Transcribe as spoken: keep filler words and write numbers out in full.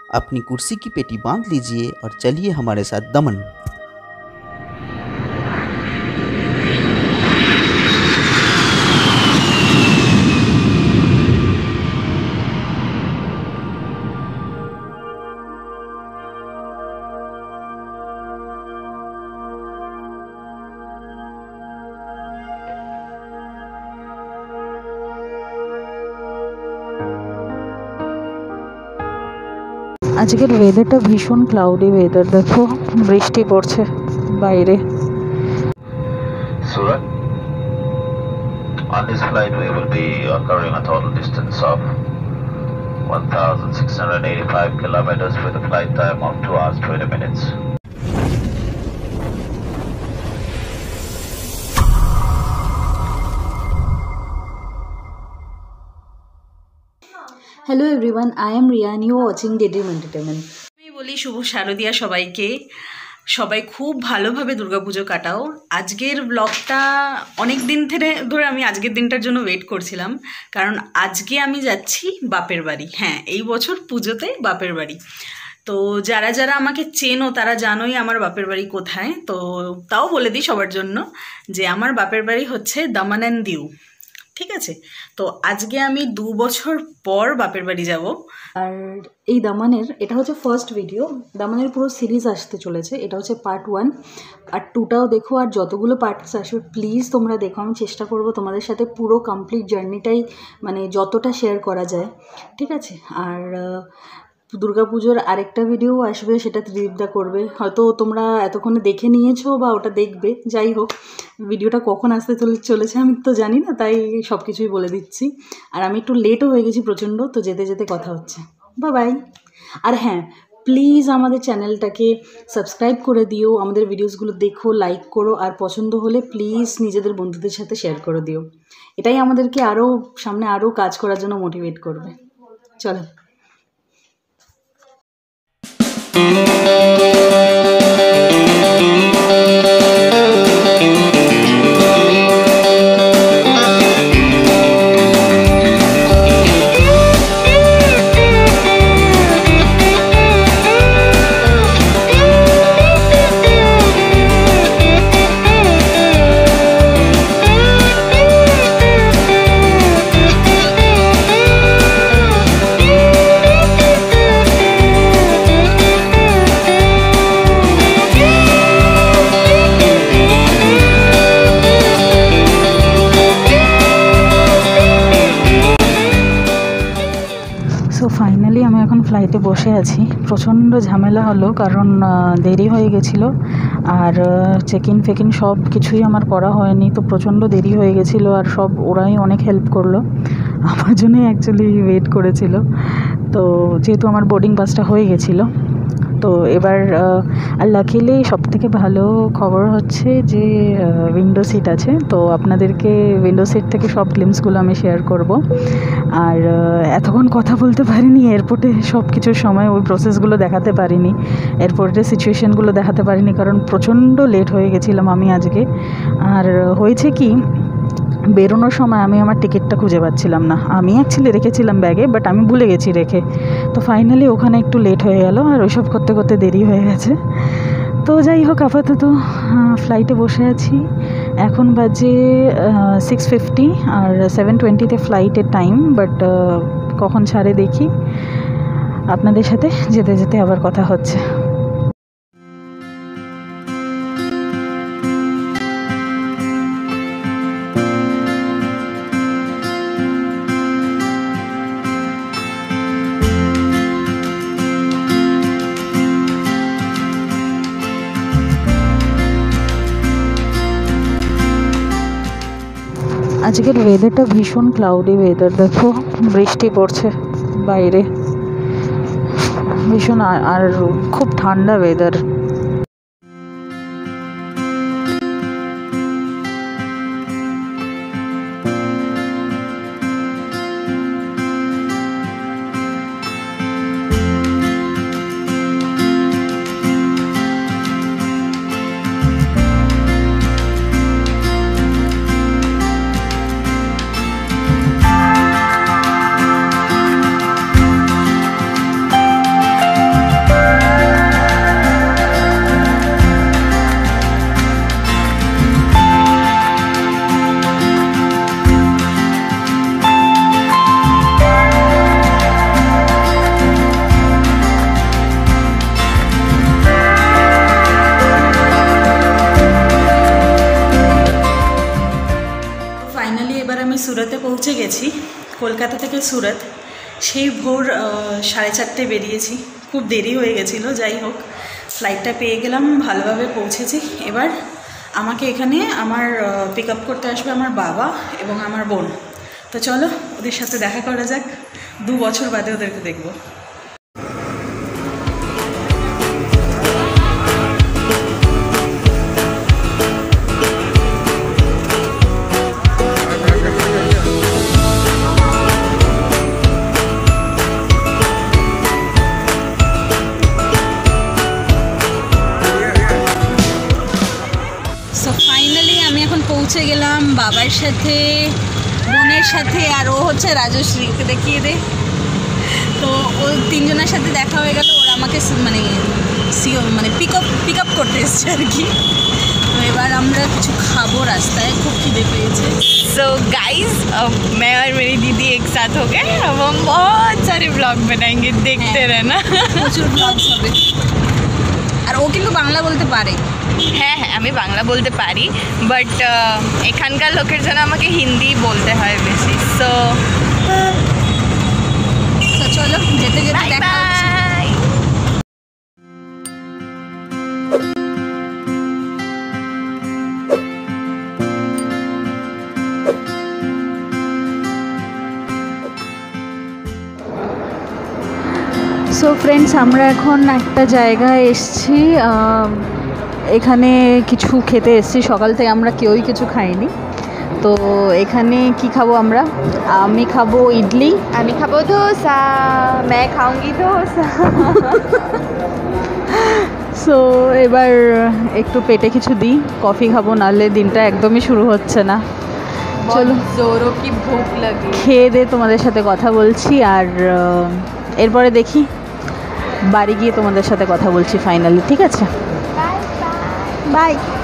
अपनी कुर्सी की पेटी बांध लीजिए और चलिए हमारे साथ दमन। আজকের ওয়েদারটা ভীষণ ক্লাউডি ওয়েদার, দেখো বৃষ্টি পড়ছে বাইরে। Surat, on this flight we will be covering a total distance of one thousand six hundred eighty-five kilometers with a flight time of two hours twenty minutes. Hello everyone, I am Riya, you watching daydream entertainment. আমি বলি শুভ শারদিয়া সবাইকে। সবাই খুব ভালোভাবে দুর্গাপুজো কাটাও। আজকের ব্লগটা অনেক দিন ধরে ধরে আমি আজকের দিনটার জন্য ওয়েট করছিলাম, কারণ আজকে আমি যাচ্ছি বাপের বাড়ি। হ্যাঁ, এই বছর পুজোতে বাপের বাড়ি। তো যারা যারা আমাকে চেনো তারা জানোই আমার বাপের বাড়ি কোথায়। তো তাও বলে দিই সবার জন্য যে আমার বাপের বাড়ি হচ্ছে দামান অ্যান্ড দিউ, ঠিক আছে? তো আজকে আমি দু বছর পর বাপের বাড়ি যাব। আর এই দামানের এটা হচ্ছে ফার্স্ট ভিডিও। দামানের পুরো সিরিজ আসতে চলেছে, এটা হচ্ছে পার্ট ওয়ান। আর টুটাও দেখো, আর যতগুলো পার্টস আসবে প্লিজ তোমরা দেখো। আমি চেষ্টা করব তোমাদের সাথে পুরো কমপ্লিট জার্নিটাই মানে যতটা শেয়ার করা যায়, ঠিক আছে? আর দুর্গাপুজোর আরেকটা ভিডিও আসবে, সেটা ত্রিদীপদা করবে। হয়তো তোমরা এতক্ষণে দেখে নিয়েছো বা ওটা দেখবে, যাই হোক ভিডিওটা কখন আসতে চলে চলেছে আমি তো জানি না, তাই সব কিছুই বলে দিচ্ছি। আর আমি একটু লেটও হয়ে গেছি প্রচণ্ড, তো যেতে যেতে কথা হচ্ছে। বা বাই। আর হ্যাঁ, প্লিজ আমাদের চ্যানেলটাকে সাবস্ক্রাইব করে দিও, আমাদের ভিডিওসগুলো দেখো, লাইক করো, আর পছন্দ হলে প্লিজ নিজেদের বন্ধুদের সাথে শেয়ার করে দিও। এটাই আমাদেরকে আরও সামনে আরও কাজ করার জন্য মোটিভেট করবে। চলো। সো ফাইনালি আমি এখন ফ্লাইটে বসে আছি। প্রচণ্ড ঝামেলা হলো, কারণ দেরি হয়ে গেছিলো, আর চেক ইন ফেক ইন সব কিছুই আমার করা হয়নি। তো প্রচণ্ড দেরি হয়ে গেছিলো, আর সব ওরাই অনেক হেল্প করলো, আমার জন্যই অ্যাকচুয়ালি ওয়েট করেছিল। তো যেহেতু আমার বোর্ডিং পাসটা হয়ে গেছিলো, তো এবার আর লাকিলি সব থেকে ভালো খবর হচ্ছে যে উইন্ডো সিট আছে। তো আপনাদেরকে উইন্ডো সিট থেকে সব গ্লিমসগুলো আমি শেয়ার করব। আর এতক্ষণ কথা বলতে পারিনি এয়ারপোর্টে, সব কিছুর সময় ওই প্রসেসগুলো দেখাতে পারিনি, এয়ারপোর্টের সিচুয়েশানগুলো দেখাতে পারিনি, কারণ প্রচণ্ড লেট হয়ে গেছিলাম আমি আজকে। আর হয়েছে কি, বেরোনোর সময় আমি আমার টিকিটটা খুঁজে পাচ্ছিলাম না। আমি অ্যাকচুয়ালি রেখেছিলাম ব্যাগে, বাট আমি ভুলে গেছি রেখে। তো ফাইনালি ওখানে একটু লেট হয়ে গেল, আর ওইসব করতে করতে দেরি হয়ে গেছে। তো যাই হোক, আপাতত ফ্লাইটে বসে আছি। এখন বাজে সিক্স ফিফটি, আর সেভেন টোয়েন্টিতে ফ্লাইটের টাইম, বাট কখন ছাড়ে দেখি। আপনাদের সাথে যেতে যেতে আবার কথা হচ্ছে। আজকের ওয়েদারটা ভীষণ ক্লাউডি ওয়েদার, দেখো বৃষ্টি পড়ছে বাইরে ভীষণ, আর খুব ঠান্ডা ওয়েদার। গেছি কলকাতা থেকে সুরত। সেই ভোর সাড়ে চারটে বেরিয়েছি, খুব দেরি হয়ে গেছিলো। যাই হোক, ফ্লাইটটা পেয়ে গেলাম, ভালোভাবে পৌঁছেছি। এবার আমাকে এখানে আমার পিক আপ করতে আসবে আমার বাবা এবং আমার বোন। তো চলো ওদের সাথে দেখা করা যাক, দু বছর বাদে ওদেরকে দেখবো। পৌঁছে গেলাম বাবার সাথে, বোনের সাথে, আর ও হচ্ছে রাজশ্রীকে দেখিয়ে দে। তো ও তিনজনের সাথে দেখা হয়ে গেল। ওরা আমাকে মানে মানে পিক আপ পিক আপ করতে এসছে আর কি। তো এবার আমরা কিছু খাবো, রাস্তায় খুব খিদে পেয়েছে। सो गाइस, मैं और मेरी दीदी एक साथ हो गए। अब हम बहुत सारे ब्लॉग बनाएंगे, देखते रहना। প্রচুর ব্লগস হবে। আর ও কিন্তু বাংলা বলতে পারে। হ্যাঁ হ্যাঁ, আমি বাংলা বলতে পারি, বাট এখানকার লোকের জন্য আমাকে হিন্দি বলতে হয় বেশি। সো চলো যেতে যেতে বাই দেখা হচ্ছে। বাই। সো ফ্রেন্ডস, আমরা এখন একটা জায়গায় এসছি, এখানে কিছু খেতে এসছি। সকাল থেকে আমরা কেউই কিছু খাইনি। তো এখানে কি খাবো আমরা? আমি খাবো ইডলি। আমি খাবো ধোসা। मैं खाऊंगी ধোসা। সো এবার একটু পেটে কিছু দিই, কফি খাবো, নাহলে দিনটা একদমই শুরু হচ্ছে না। চলো, জোরো কি ভুক লাগে। খেয়ে দে তোমাদের সাথে কথা বলছি, আর এরপরে দেখি বাড়ি গিয়ে তোমাদের সাথে কথা বলছি ফাইনালি। ঠিক আছে, বাই বাই।